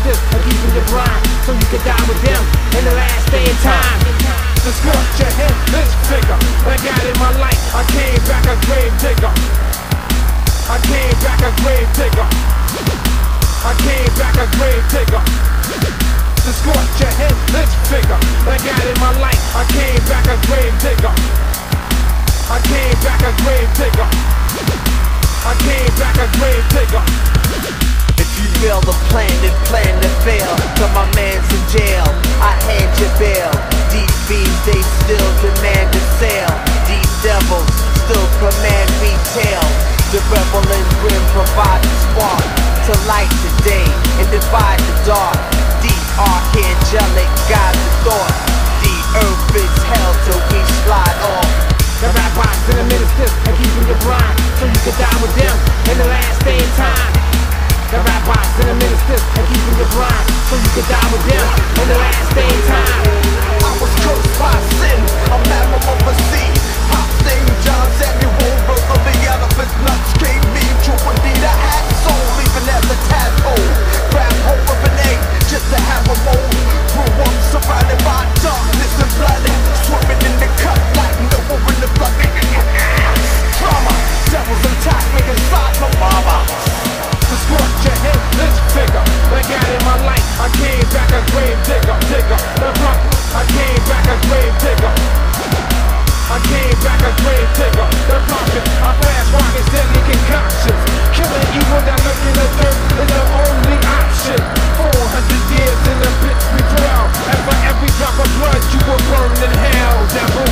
ministers are keeping your grind so you can die with them in the last day of time. To scorch your head, this figure I got in my life, I came back a grave digger. I came back a grave digger. I came back a grave digger. To scorch your head, this figure I got in my life, I came back a grave digger. I came back a grave digger. I came back a grave digger. If you fail the plan, then plan to fail. Till my man's in jail, I hand you bail. These fiends, they still demand a sale. These devils still command retail. The rebel and grim provide the spark to light the day and divide the dark. These archangelic guide the thought. The earth is hell till we slide off. The rabbis and the ministers are keeping your grind so you can die with them in the last day of time. The rabbis and the ministers are keeping your grind so you can die with them in the last day of time. I was cursed by sin, a mammal of a sea. Pop named John Samuel, birth of the elephant's nuts gave me to indeed I had soul, even as a tadpole. Grab hold of an egg just to have a mold. Grew up surrounded by darkness and blood, swimming in the cut like Noah in the flood. Drama, devils attack me inside my mama. To scorch your head, this figure I got in my life, I came back a grave digger, digger. The rock, I came back a grave digger. I came back a grave digger. The prophet, I blast rockets, deadly concoctions. Killing evil that look in the dirt is the only option. 400 years in the pits we dwell, and for every drop of blood you will burn in hell, devil.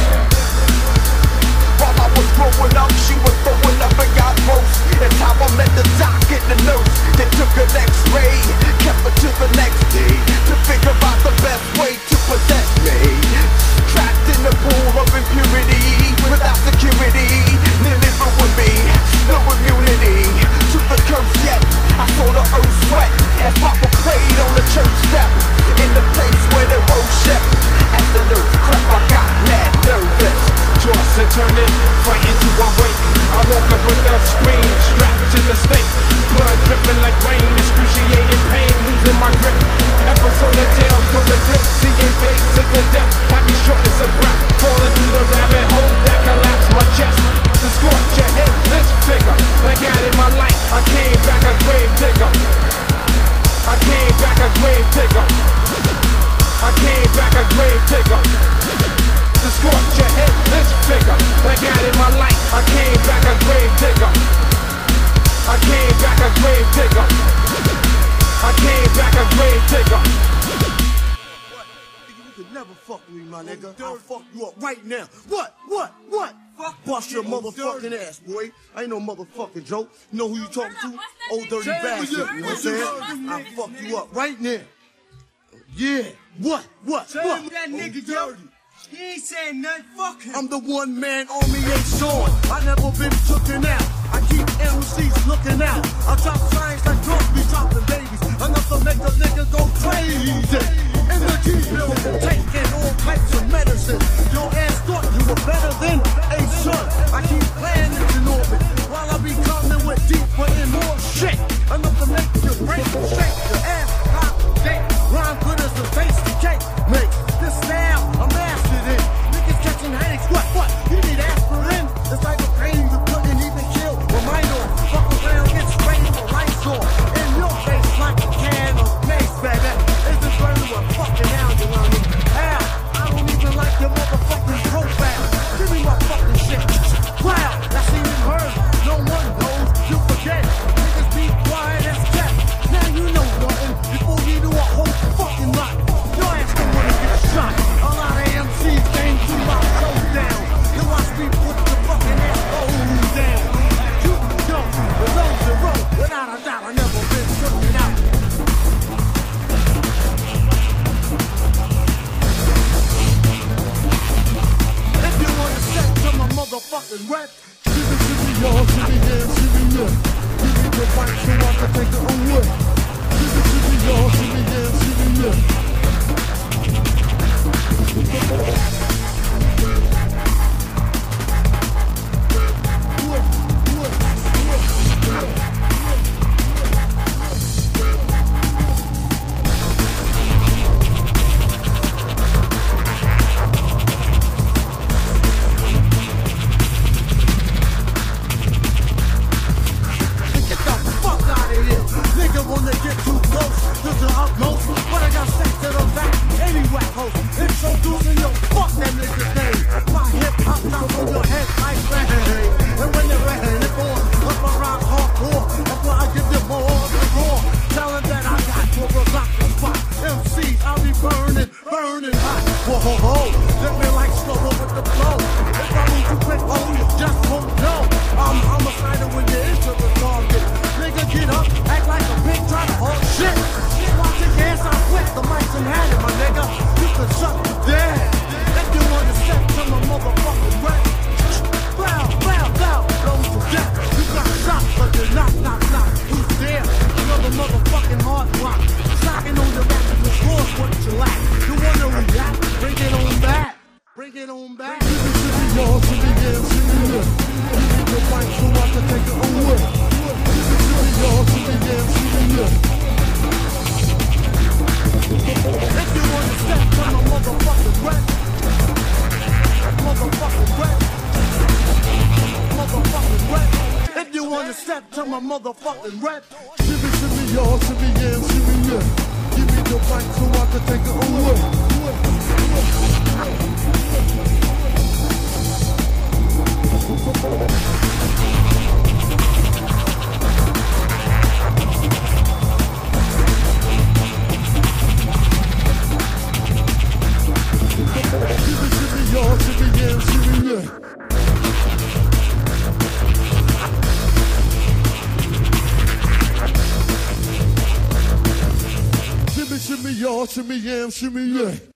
While I was growing up, she was throwing up and got roast. That's how I met the doc and the nurse. They took an x-ray, kept her to the next day to figure out the best way to possess me. Trapped in the pool of impurity, without security, nearly ruined me. No immunity to the curse yet. I saw the earth sweat as Papa prayed on the church step, in the place where they worship. As the nerves crept, I got mad nervous. Toss and turn it, frightened to awake. I woke up with a scream, strapped to the stake. Blood dripping like rain, excruciating pain, losing my grip. Episode of jail, from the dip, seeing faces of death. Had me short as a breath, falling through the rabbit hole that collapsed my chest. To scorch your head, this figure I got in my life, I came back a grave digger. I came back a grave digger. I came back a grave digger. To scorch your head, this figure I got in my life, I came back a grave digger. I came back a grave digger. I came back a grave digger. You could never fuck with me, my nigga. I'll fuck you up right now. What? Bust your motherfucking ass, boy. I ain't no motherfucking joke. You know who you talking to? Old dirty bastard, you know what I'm saying? I'll fuck you up right now. Yeah. What? Tell him that nigga dirty. He ain't saying nothing, fuck him. I'm the one-man army, ain't showing. I never been tooken out. I keep MCs looking out. I drop signs like drunk, be dropping babies. Enough to make a nigga go crazy. In the T-bill, taking all types of medicine. Your ass thought you were better than a son. I keep planets in orbit while I be coming with deeper and more shit. Enough to make you break and shake your ass, hot, dick. Rhyme good as the face to cake. Make this style a mastered it. Niggas catching headaches, what? You need aspirin? It's like a pain you couldn't even kill. Remind on, fuck around, get sprayed with lights on. In your face like a can of mace, baby. Is this burning with fucking out, you know me? Hell, I don't even like your motherfucking profile. Give me my fucking shit. Wow, that's even heard. No one knows, you forget. Niggas be quiet as cat. Now you know nothing before you do a whole fucking lot. Your ass don't wanna get shot. A lot of MCs came to my showdown. You watch me put the fucking assholes down. You don't, the those that roll, without a doubt, I never been taken out. If you wanna set to my motherfucking rap, shimmy, y'all, shimmy, yeah, shimmy, yeah. You need to fight so I can take your own way. Shimmy, y'all, shimmy, yeah, shimmy, yeah. Shimmy y'all, shimmy yeah, shimmy yeah. Give me the mic so I can take it away. Shimmy y'all, shimmy yeah, shimmy yeah. If you wanna step to my motherfucking rap, motherfucking rap, motherfucking rap. If you wanna step to my motherfucking rap, shimmy y'all, shimmy yeah, shimmy yeah. Give me the mic so I can take it away. Shimmy y'all, shimmy yeah, shimmy yeah. Shimmy y'all, shimmy yeah, shimmy yeah.